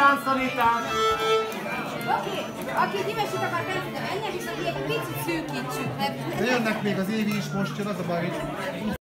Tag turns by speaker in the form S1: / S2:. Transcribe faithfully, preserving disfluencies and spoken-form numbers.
S1: táncolítás!
S2: Oké, aki gyimesít akar táncolni, menjen, viszont egy picit szűkítsük.
S3: De jönnek még az Évi is most jön, az a baj, hogy